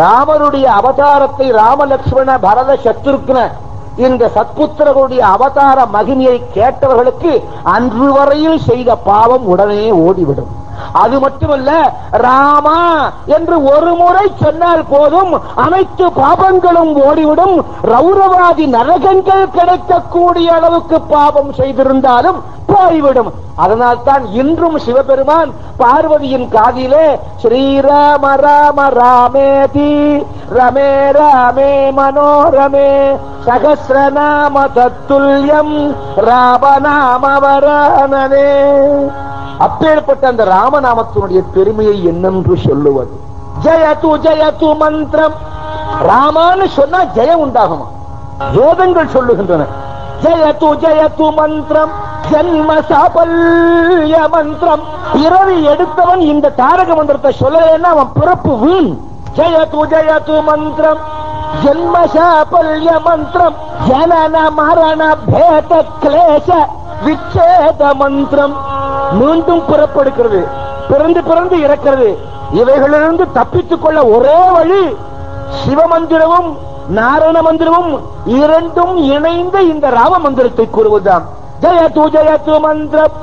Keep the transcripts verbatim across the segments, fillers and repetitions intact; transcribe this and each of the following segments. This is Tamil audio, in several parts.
ராமருடைய அவதாரத்தை ராமலட்சுமண பரத சத்ருக்ன இந்த சத்புத்திரர்களுடைய அவதார மகிமையை கேட்டவர்களுக்கு அன்று வரையில் செய்த பாவம் உடனே ஓடிவிடும். அது மட்டுமல்ல, ராமா என்று ஒரு முறை சொன்னால் போதும் அனைத்து பாபங்களும் ஓடிவிடும். ரௌரவாதி நரகங்கள் கிடைக்கக்கூடிய அளவுக்கு பாவம் செய்திருந்தாலும் போய்விடும். அதனால் தான் இன்றும் சிவபெருமான் பார்வதியின் காதிலே ஸ்ரீராம ராம ராமேதி ரமே ராமே மனோரமே சகஸ்ரநாம தத்துல்யம் ராமநாம வரானனே. அப்பேற்பட்ட அந்த ராமநாமத்தினுடைய பெருமையை என்னென்று சொல்லுவது? ஜெயது ஜெயது மந்திரம். ராமான்னு சொன்னா ஜெயம் உண்டாகுமா? வேதங்கள் சொல்லுகின்றன. ஜெயது ஜெயது மந்திரம் ஜன்ம சாபல்ய மந்திரம். பிறவி எடுத்தவன் இந்த தாரக மந்திரத்தை சொல்லலைன்னா அவன் பிறப்பு வீண். ஜெயது ஜெயது மந்திரம் ஜன்ம சாபல்ய மந்திரம் ஜனன மரண பேத கிளேச விச்சேத மந்திரம். மீண்டும் பிறப்படுகிறது, பிறந்து பிறந்து இறக்கிறது. இவைகளிலிருந்து தப்பித்துக் கொள்ள ஒரே வழி சிவமந்திரமும் நாராயண மந்திரமும் இரண்டும் இணைந்த இந்த ராம மந்திரத்தை கூறுவதுதான். ஜெயது ஜெயது மந்திரம்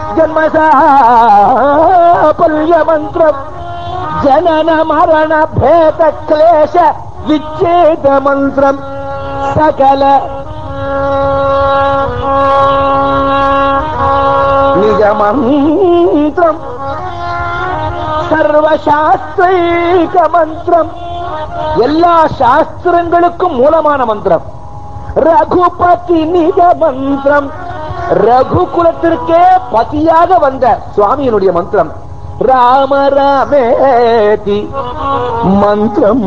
ஜன்மசாபல்ய மந்திரம் ஜனன மரண பேத கிளேச விச்சேத மந்திரம் சகல நிஜ மந்திரம் சர்வசாஸ்திரீக மந்திரம். எல்லா சாஸ்திரங்களுக்கும் மூலமான மந்திரம். ரகுபதி நிஜ மந்திரம். ரகுகுலத்திற்கே பதியாக வந்த சுவாமியினுடைய மந்திரம். ராம ராமேதி மந்திரம்.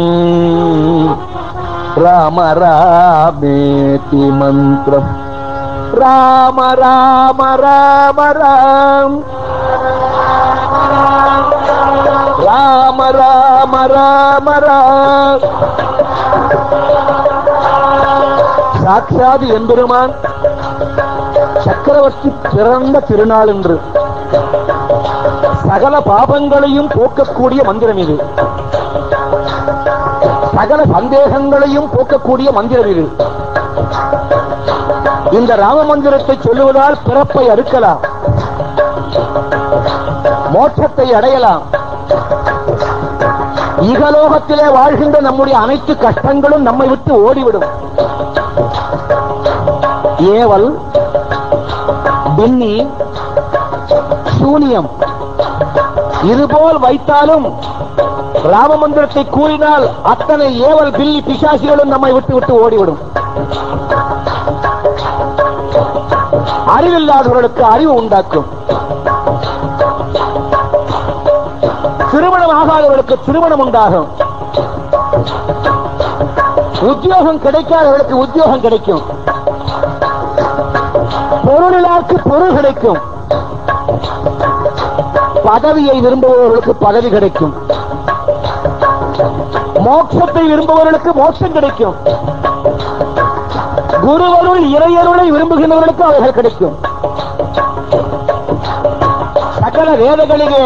ராம ராமேதி மந்திரம். ராம ராம ராம ராம் ராம ராம ராம ராம். சாட்சாத் எம்பெருமான் சக்கரவர்த்தி பிறந்த திருநாள் என்று சகல பாபங்களையும் போக்கக்கூடிய மந்திரம் இது. சகல சந்தேகங்களையும் போக்கக்கூடிய மந்திரம் இது. இந்த ராம மந்திரத்தை சொல்லுவதால் பிறப்பை அறுக்கலாம், மோட்சத்தை அடையலாம். இகலோகத்திலே வாழ்கின்ற நம்முடைய அனைத்து கஷ்டங்களும் நம்மை விட்டு ஓடிவிடும். ஏவல், பின்னி, சூனியம் இதுபோல் வைத்தாலும் ராம மந்திரத்தை கூறினால் அத்தனை ஏவல் பில்லி பிசாசிகளும் நம்மை விட்டு விட்டு ஓடிவிடும். அறிவில்லாதவர்களுக்கு அறிவு உண்டாக்கும். திருமணம் ஆகாதவர்களுக்கு திருமணம் உண்டாகும். உத்தியோகம் கிடைக்காதவர்களுக்கு உத்தியோகம் கிடைக்கும். பொருளிலாக்கு பொருள் கிடைக்கும். பதவியை விரும்புபவர்களுக்கு பதவி கிடைக்கும். மோட்சத்தை விரும்புபவர்களுக்கு மோட்சம் கிடைக்கும். குருவருள் இறையருளை விரும்புகின்றவர்களுக்கு அவைகள் கிடைக்கும். சகல வேதಗಳಿಗೆ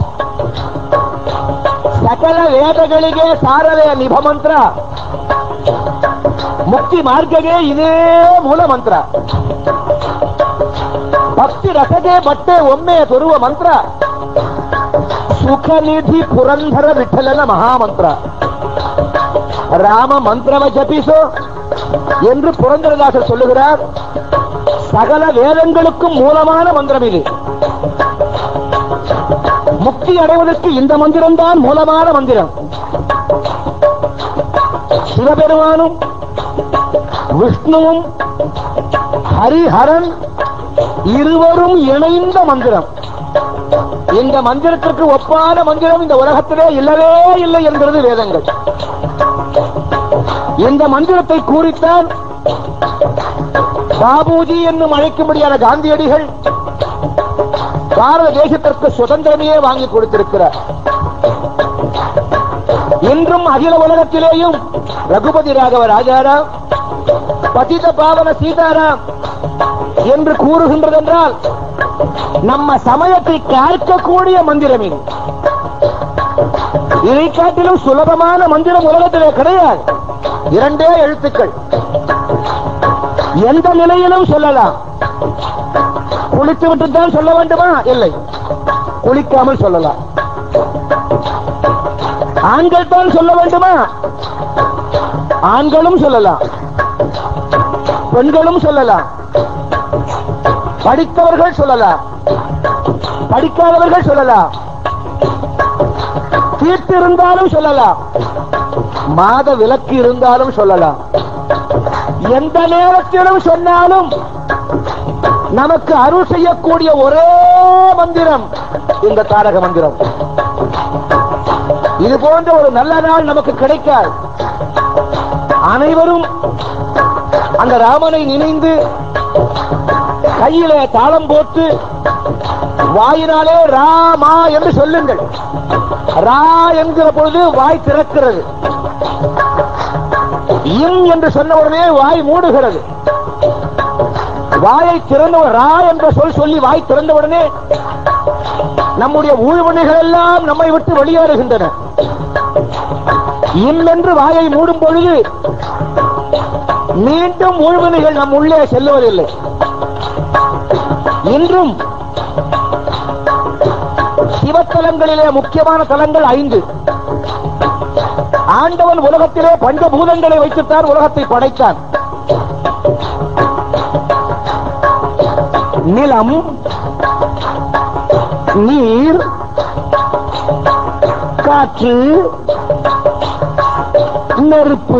ಸಕಲ ವೇದಗಳಿಗೆ ಸಾರವೇ ನಿಭ ಮಂತ್ರ. ಮುಕ್ತಿ ಮಾರ್ಗಗೆ ಇದೇ ಮೂಲ ಮಂತ್ರ. ಭಕ್ತಿ ರಸಗೆ ಬಟ್ಟೆ ಒಮ್ಮೆ ತೋರುವ ಮಂತ್ರ ಸುಖನಿಧಿ ಪುರಂದರ ವಿಠಲನ ಮಹಾಮಂತ್ರ. ராம மந்திரம ஜபிசோ என்று புரந்தரதாசர் சொல்லுகிறார். சகல வேதங்களுக்கும் மூலமான மந்திரம் இது. முக்தி அடைவதற்கு இந்த மந்திரம் தான் மூலமான மந்திரம். சிவபெருமானும் விஷ்ணுவும் ஹரிஹரன் இருவரும் இணைந்த மந்திரம். இந்த மந்திரத்திற்கு ஒப்பான மந்திரம் இந்த உலகத்திலே இல்லவே இல்லை என்கிறது வேதங்கள். இந்த மந்திரத்தை கூறித்தான் பாபுஜி என்னும் அழைக்கும்படியான காந்தியடிகள் பாரத தேசத்திற்கு சுதந்திரமையே வாங்கி கொடுத்திருக்கிறார். இன்றும் அகில உலகத்திலேயும் ரகுபதி ராகவ ராஜாராம், பதித பாவன சீதாராம் என்று கூறுகின்றதென்றால் நம்ம சமயத்தை காக்கக்கூடிய மந்திரம் இது. இதை காட்டிலும் சுலபமான மந்திரம் உலகத்திலே கிடையாது. இரண்டே எழுத்துக்கள், எந்த நிலையிலும் சொல்லலாம். குளித்து விட்டு தான் சொல்ல வேண்டுமா? இல்லை, குளிக்காமல் சொல்லலாம். ஆண்கள் தான் சொல்ல வேண்டுமா? ஆண்களும் சொல்லலாம், பெண்களும் சொல்லலாம், படித்தவர்கள் சொல்லலாம், படிக்காதவர்கள் சொல்லலாம், தீட்டு இருந்தாலும் சொல்லலாம், மாத விலக்கு இருந்தாலும் சொல்லலாம். எந்த நேரத்திலும் சொன்னாலும் நமக்கு அருள் செய்யக்கூடிய ஒரே மந்திரம் இந்த தாரக மந்திரம். இது போன்ற ஒரு நல்ல நாள் நமக்கு கிடைக்காது. அனைவரும் அந்த ராமனை நினைந்து கையிலே தாளம் போட்டு வாயினாலே ராமா என்று சொல்லுங்கள். ரா என்கிற பொழுது வாய் திறக்கிறது, இம் என்று சொன்ன உடனே வாய் மூடுகிறது. வாயை திறந்த ரா என்ற சொல் சொல்லி வாய் திறந்தவுடனே நம்முடைய ஊழ்வினைகள் எல்லாம் நம்மை விட்டு வெளியேறுகின்றன. இம் என்று வாயை மூடும் பொழுது மீண்டும் ஊழ்வினைகள் நம் உள்ளே செல்லுவதில்லை. இன்றும் சிவத்தலங்களிலே முக்கியமான தலங்கள் ஐந்து. ஆண்டவன் உலகத்திலே பஞ்சபூதங்களை வைத்துத்தான் உலகத்தை படைத்தான். நிலம், நீர், காற்று, நெருப்பு,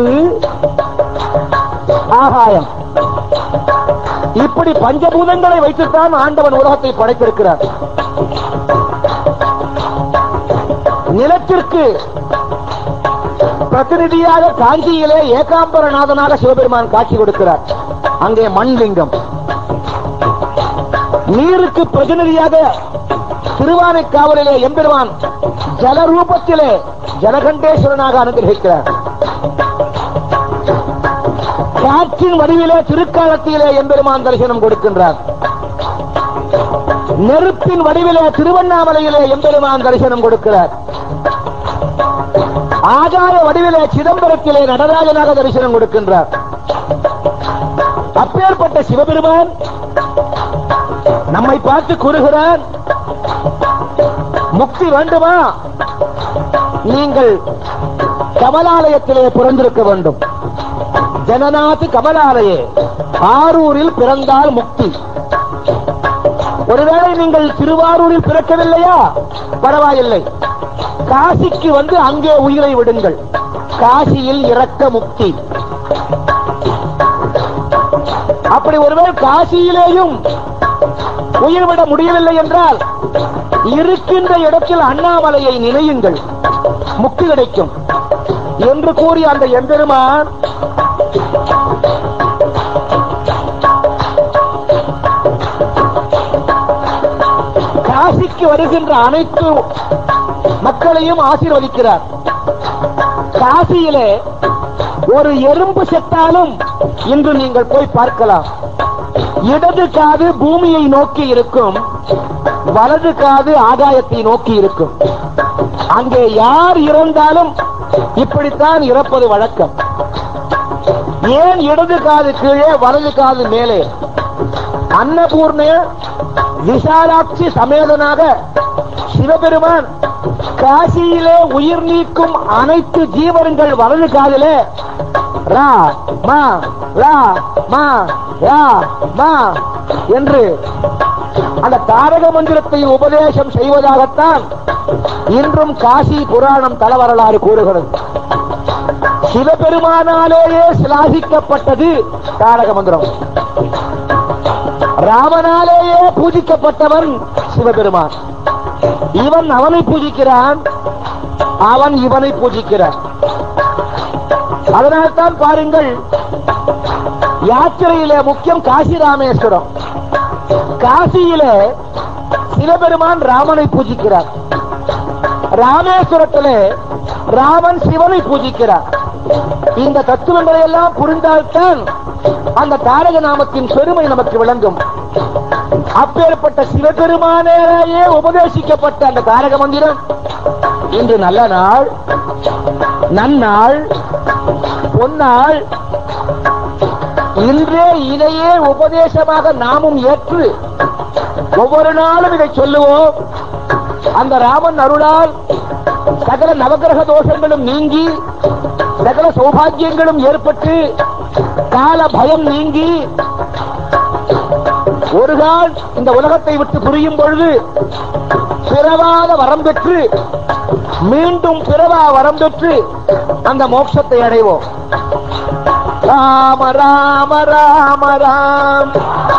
ஆகாயம், இப்படி பஞ்சபூதங்களை வைத்துத்தான் ஆண்டவன் உலகத்தை படைத்திருக்கிறார். நிலத்திற்கு பிரதிநிதியாக காஞ்சியிலே ஏகாம்பரநாதனாக சிவபெருமான் காட்சி கொடுக்கிறார், அங்கே மண்லிங்கம். நீருக்கு பிரதிநிதியாக திருவானைக்காவலிலே எம்பெருமான் ஜலரூபத்திலே ஜலகண்டேஸ்வரனாக அனுகிரகிக்கிறார். காற்றின் வடிவிலே திருக்காலத்திலே எம்பெருமான் தரிசனம் கொடுக்கின்றார். நெருப்பின் வடிவிலே திருவண்ணாமலையிலே எம்பெருமான் தரிசனம் கொடுக்கிறார். ஆகாய வடிவிலே சிதம்பரத்திலே நடராஜனாக தரிசனம் கொடுக்கின்றார். அப்பேற்பட்ட சிவபெருமான் நம்மை பார்த்து கூறுகிறார், முக்தி வேண்டுமா? நீங்கள் கமலாலயத்திலே பிறந்திருக்க வேண்டும். ஜனநாத் கமலாலயே, ஆரூரில் பிறந்தால் முக்தி. ஒருவேளை நீங்கள் திருவாரூரில் பிறக்கவில்லையா? பரவாயில்லை, காசிக்கு வந்து அங்கே உயிரை விடுங்கள். காசியில் இறக்க முக்தி. அப்படி ஒருவேளை காசியிலேயும் உயிர் விட முடியவில்லை என்றால் இருக்கின்ற இடத்தில் அண்ணாமலையை நினையுங்கள், முக்தி கிடைக்கும் என்று கூறி அந்த எம்பெருமான் காசிக்கு வருகின்ற அனைத்து மக்களையும் ஆசீர்வதிக்கிறார். காசியிலே ஒரு எறும்பு செத்தாலும் இன்று நீங்கள் போய் பார்க்கலாம். இடது காது பூமியை நோக்கி இருக்கும், வலது காது ஆகாயத்தை நோக்கி இருக்கும். அங்கே யார் இறந்தாலும் இப்படித்தான் இறப்பது வழக்கம். ஏன் இடது காது கீழே வலது காது மேலே? அன்னபூர்ண விசாலாட்சி சமேதனாக சிவபெருமான் காசியிலே உயிர் நீக்கும் அனைத்து ஜீவன்கள் வலது காதிலே ரா மா ரா மா ரா மா என்று அந்த தாரக மந்திரத்தை உபதேசம் செய்வதாகத்தான் இன்றும் காசி புராணம் தல வரலாறு கூறுகிறது. சிவபெருமானாலேயே சிலாகிக்கப்பட்டது தாரக மந்திரம். ராமனாலேயே பூஜிக்கப்பட்டவன் சிவபெருமான். இவன் அவனை பூஜிக்கிறான், அவன் இவனை பூஜிக்கிறான். அதனால்தான் பாருங்கள், யாத்திரையிலே முக்கியம் காசி ராமேஸ்வரம். காசியிலே சிவபெருமான் ராமனை பூஜிக்கிறார், ராமேஸ்வரத்திலே ராமன் சிவனை பூஜிக்கிறார். இந்த தத்துவங்களை எல்லாம் புரிந்தால்தான் அந்த தாரக நாமத்தின் பெருமை நமக்கு விளங்கும். அப்பேற்பட்ட சிவபெருமானேயே உபதேசிக்கப்பட்ட அந்த தாரக மந்திரம் இன்று நல்ல நாள், நன்னாள், பொன்னாள். இன்றே இதையே உபதேசமாக நாமும் ஏற்று ஒவ்வொரு நாளும் இதை சொல்லுவோம். அந்த ராமன் அருளால் சகல நவகிரக தோஷங்களும் நீங்கி சகல சௌபாகியங்களும் ஏற்பட்டு கால பயம் நீங்கி ஒரு நாள் இந்த உலகத்தை விட்டு புரியும் பொழுது பிறவாத வரம் பெற்று மீண்டும் பிறவா வரம் பெற்று அந்த மோட்சத்தை அடைவோம். ராம ராம ராம ராம்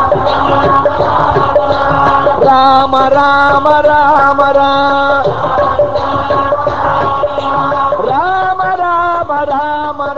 ராம ராம ராம ராம் ராம ராம ராம